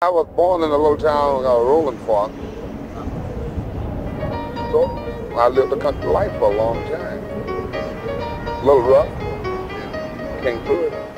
I was born in a little town called Rolling Fork, so I lived a country life for a long time. A little rough, came through it.